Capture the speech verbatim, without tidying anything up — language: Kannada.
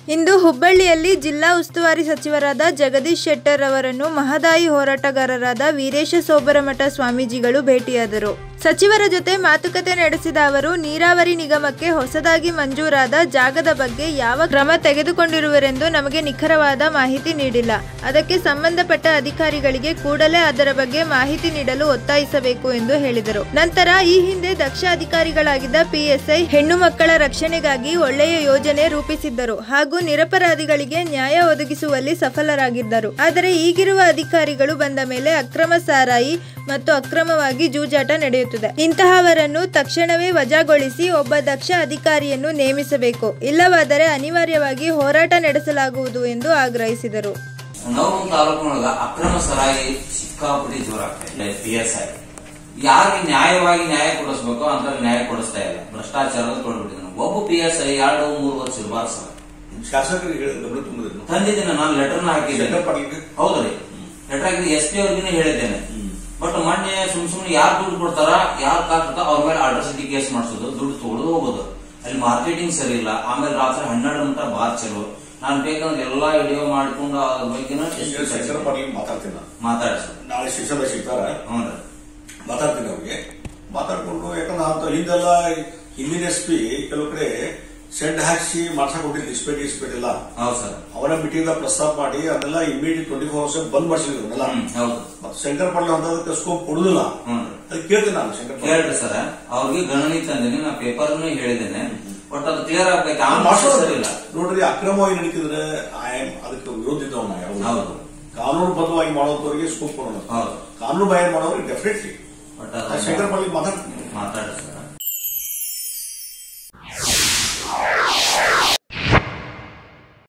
ಇಂದು ಹುಬ್ಬಳ್ಳಿಯಲ್ಲಿ ಜಿಲ್ಲಾ ಉಸ್ತುವಾರಿ ಸಚಿವರಾದ ಜಗದೀಶ್ ಶೆಟ್ಟರ್ ಅವರನ್ನು ಮಹದಾಯಿ ಹೋರಾಟಗಾರರಾದ ವೀರೇಶ ಸೋಬರಮಠ ಸ್ವಾಮೀಜಿಗಳು ಭೇಟಿಯಾದರು. ಸಚಿವರ ಜೊತೆ ಮಾತುಕತೆ ನಡೆಸಿದ ಅವರು ನೀರಾವರಿ ನಿಗಮಕ್ಕೆ ಹೊಸದಾಗಿ ಮಂಜೂರಾದ ಜಾಗದ ಬಗ್ಗೆ ಯಾವ ಕ್ರಮ ತೆಗೆದುಕೊಂಡಿರುವರೆಂದು ನಮಗೆ ನಿಖರವಾದ ಮಾಹಿತಿ ನೀಡಿಲ್ಲ. ಅದಕ್ಕೆ ಸಂಬಂಧಪಟ್ಟ ಅಧಿಕಾರಿಗಳಿಗೆ ಕೂಡಲೇ ಅದರ ಬಗ್ಗೆ ಮಾಹಿತಿ ನೀಡಲು ಒತ್ತಾಯಿಸಬೇಕು ಎಂದು ಹೇಳಿದರು. ನಂತರ ಈ ಹಿಂದೆ ದಕ್ಷ ಅಧಿಕಾರಿಗಳಾಗಿದ್ದ ಪಿಎಸ್ಐ ಹೆಣ್ಣು ಮಕ್ಕಳ ರಕ್ಷಣೆಗಾಗಿ ಒಳ್ಳೆಯ ಯೋಜನೆ ರೂಪಿಸಿದ್ದರು ಹಾಗೂ ನಿರಪರಾಧಿಗಳಿಗೆ ನ್ಯಾಯ ಒದಗಿಸುವಲ್ಲಿ ಸಫಲರಾಗಿದ್ದರು. ಆದರೆ ಈಗಿರುವ ಅಧಿಕಾರಿಗಳು ಬಂದ ಮೇಲೆ ಅಕ್ರಮ ಸಾರಾಯಿ ಮತ್ತು ಅಕ್ರಮವಾಗಿ ಜೂಜಾಟ ನಡೆಯುತ್ತಿದೆ. ಇಂತಹವರನ್ನು ತಕ್ಷಣವೇ ವಜಾಗೊಳಿಸಿ ಒಬ್ಬ ದಕ್ಷ ಅಧಿಕಾರಿಯನ್ನು ನೇಮಿಸಬೇಕು. ಇಲ್ಲವಾದರೆ ಅನಿವಾರ್ಯವಾಗಿ ಹೋರಾಟ ನಡೆಸಲಾಗುವುದು ಎಂದು ಆಗ್ರಹಿಸಿದರು. ಅಕ್ರಮ ಸಾರಾಯಿ ಸಿಕ್ಕಾಪಟ್ಟಿ ಜೋರಾಗ್ತದೆ. ಪಿಎಸ್ಐ ಯಾರಿಗೆ ನ್ಯಾಯವಾಗಿ ನ್ಯಾಯ ಕೊಡಿಸಬೇಕು ಅಂತ ನ್ಯಾಯ ಕೊಡಿಸ್ತಾ ಇಲ್ಲ. ಭ್ರಷ್ಟಾಚಾರದ ತೊಡಗಿಬಿಟ್ಟಿದ್ದಾನೆ. ಒಬ್ಬ ಪಿಎಸ್ಐ ಎರಡು ಮೂರು ವರ್ಷ ಇರಬಾರ್ದು ಸರ್. ಶಾಸಕರಿಗೆ ತಂದಿದ್ದೇನೆ, ನಾನು ಲೆಟರ್ನ ಹಾಕಿದ್ದೇನೆ. ಹೌದ್ರಿ, ಲೆಟರ್ ಹಾಕಿದ್ರೆ ಎಸ್ ಪಿ ಅವ್ರಿಗೂ ಹೇಳಿದ್ದೇನೆ. ಬಟ್ ಮೊನ್ನೆ ಸುಮ್ ಸುಮ್ನೆ ಯಾರು ದುಡ್ಡು ಕೊಡ್ತಾರ, ಯಾರು ಕಾಕ್ತ ಅವ್ರ ಮೇಲೆ ಅಡ್ರೆಸಿಟಿ ಕೇಸ್ ಮಾಡಿಸೋದು, ದುಡ್ಡು ತಗೊಳ್ಳೋದು ಹೋಗೋದು. ಅಲ್ಲಿ ಮಾರ್ಕೆಟಿಂಗ್ ಸರಿ ಇಲ್ಲ. ಆಮೇಲೆ ರಾತ್ರಿ ಹನ್ನೆರಡು ಗಂಟೆ ಬಾರ್ ಚಲೋ. ನಾನು ಬೇಕಂದ್ರೆ ಎಲ್ಲಾ ವಿಡಿಯೋ ಮಾಡ್ಕೊಂಡು ಅದ್ರ ಬಗ್ಗೆ ಮಾತಾಡ್ತೀನಿ. ಮಾತಾಡ್ಸ ನಾಳೆ ಶಿಕ್ಷಣ ಸಿಗ್ತಾರ, ಹ್ಞೂ ಮಾತಾಡ್ತೀನಿ ಅವ್ರಿಗೆ. ಮಾತಾಡ್ಕೊಂಡು ಯಾಕಂದ್ರೆ ಅಂತ ಹಿಂದೆಲ್ಲ ಹಿಂದಿನ ಎಸ್ ಪಿ ಕೆಲವು ಕಡೆ ಶೆಡ್ ಹಾಕಿ ಮಾಡ್ಸಕ್ ಕೊಟ್ಟಿದ್ದು ಇಸ್ಪೇಟ್ ಇಸ್ಪೇಟ್ ಎಲ್ಲ. ಹೌದು ಸರ್. ಅವರ ಮೀಟಿಂಗ್ ಪ್ರಸ್ತಾಪ ಮಾಡಿ ಅದೆಲ್ಲ ಇಮಿಡಿಯೇಟ್ ಟ್ವೆಂಟಿ ಫೋರ್ ಅವರ್ಸ್ ಬಂದ್ ಮಾಡಿಸಿದ್ರಲ್ಲ. ಮತ್ತೆ ಶಂಕರ್ ಪಾಟೀಲ್ ಅಂತ ಸ್ಕೋಪ್ ಕೊಡುದಿಲ್ಲ. ಅದು ಕೇಳ್ತೀನಿ ನಾನು. ಶಂಕರ್ ಕೇಳ್ರಿ ಸರ್, ಅವ್ರಿಗೆ ಗಣನಿ ತಂದೇನೆ, ನಾ ಪೇಪರ್ ಹೇಳಿದ್ದೇನೆ. ಬಟ್ ಅದು ಕ್ಲಿಯರ್ ಆಗ್ಬೇಕು. ಇಲ್ಲ ನೋಡ್ರಿ, ಅಕ್ರಮವಾಗಿ ನಡೀತಿದ್ರೆ ಅದಕ್ಕೆ ವಿರೋಧ ಇದ್ದವ್ ನಾವು. ಹೌದು, ಕಾನೂನು ಬದ್ಧವಾಗಿ ಮಾಡೋದವರಿಗೆ ಸ್ಕೋಪ್ ಕೊಡೋಣ. ಕಾನೂನು ಬಾಹಿರ ಮಾಡೋರಿಗೆ ಡೆಫಿನೆಟ್ಲಿ. ಬಟ್ ಶಂಕರ್ ಪಾಟೀಲ್ ಮಾತಾಡ್ತೀನಿ ಮಾತಾಡ್ರಿ ಸರ್.